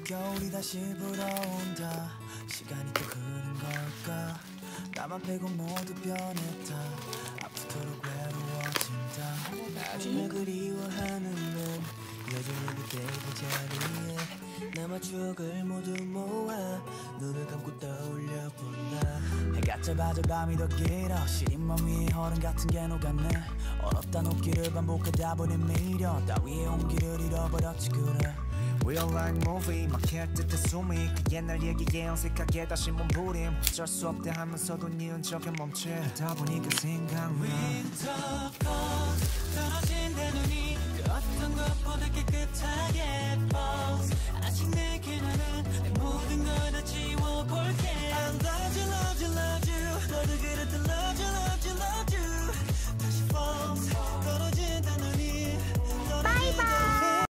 겨울이 다시 불어온다. 시간이 또 흐른 걸까. 나만 빼고 모두 변했다. 앞으로록 외로워진다. 나중에 그리워하는 난 여전히 그때 그 자리에 남아 추억을 모두 모아 눈을 감고 떠올려 본다. 해가 짧아져 밤이 더 길어. 시린 맘 위에 얼음 같은 게 녹았네. 얼었다 녹기를 반복하다 보니 미련 따위의 온기를 잃어버렸지 그래. Real life movie 막힐 듯한 숨이 그 옛날 얘기에 어색하게 다시 몸부림. 어쩔 수 없대 하면서도 네 흔적에 멈추다 보니까 생각나. Winter comes 떨어지